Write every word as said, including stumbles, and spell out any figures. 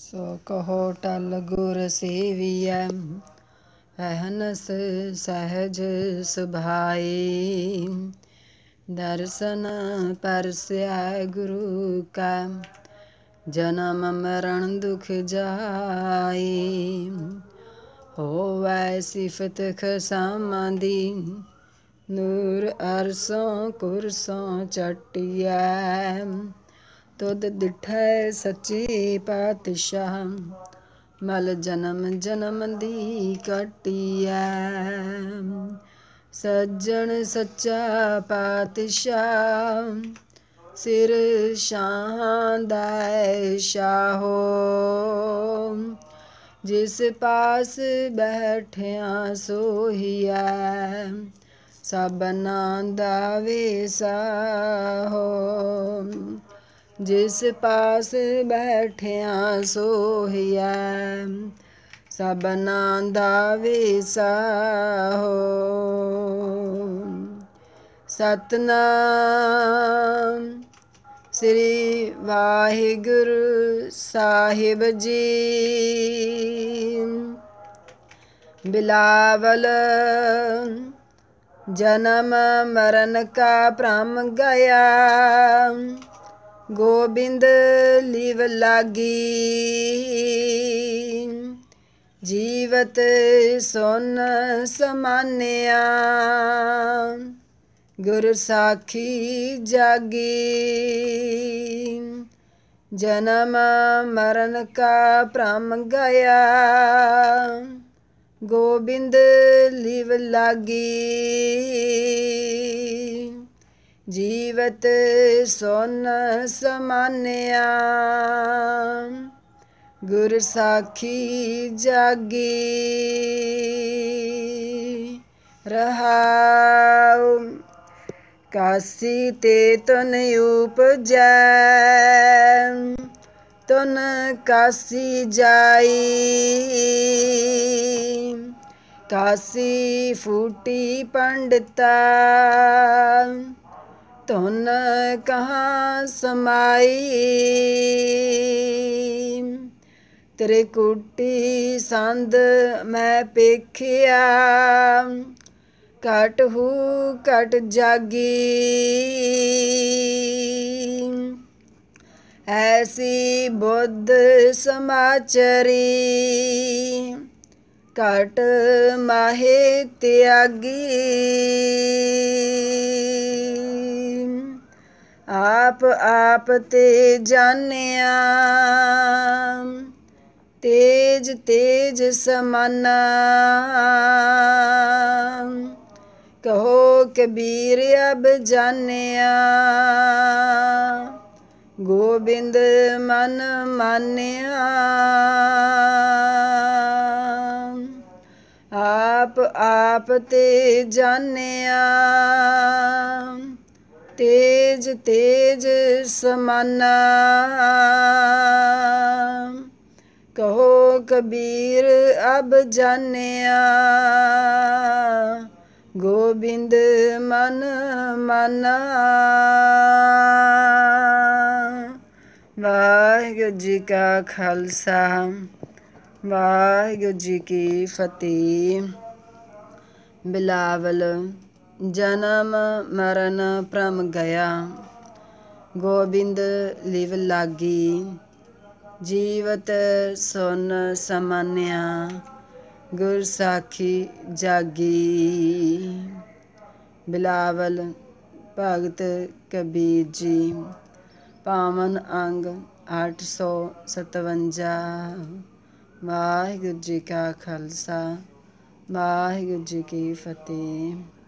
सो कहो टल गुर सेविया अहनस सहज सुभाए। दर्शन परस्या गुरु का जन्म मरण दुख जाए। होवै सिफत खसामदी नूर अरसों कुरसों चटिया। तुद दिठै सच्चे पातशाह मल जन्म जन्म दी कटिया। सज्जन सच्चा पातशाह सिर शाहां दा शाहो। जिस पास बैठिया सोहिया सबना दा वेसाहो। जिस पास बैठिया सोहिया सबना दा वेसाहो। सतनाम श्री वाहिगुरु साहिब जी। बिलावल जन्म मरण का भ्रम गया। गोबिंद लिव लागी जीवत सुन समान्या। गुर साखी जागी जन्म मरण का भ्रम गया। गोबिंद लिव लागी जीवत सुन समान्या। गुर साखी जागी रहाओ। काशी ते तुन उपजै तुन काशी जाई। काशी फूटी पंडिता तुन कहाँ समाई। त्रिकुटी संद मैं पेखिया घट हू घट जागी। ऐसी बुद्ध समाचरी घट माहे त्यागी। आप आप ते जानिया तेज तेज समाना। कहो कबीर अब जानिया गोबिंद मन मानिया। आप आप ते जानिया तेज तेज समाना। कहो कबीर अब जानिया गोबिंद मन माना। वाहिगुरू जी का खालसा वाहिगुरू जी की फतेह। बिलावल जन्म मरण भ्रम गया। गोबिंद लिव लागी जीवत सुन समान्या। गुर साखी जागी। बिलावल भगत कबीर जी पावन अंग अठ सौ सतवंजा। वाहिगुरू जी का खालसा वाहिगुरू जी की फतेह।